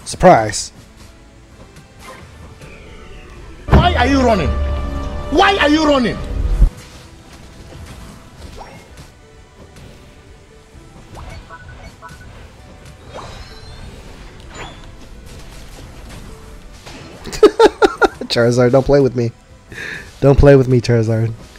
Surprise. Why are you running? Why are you running? Charizard, don't play with me. Don't play with me, Charizard.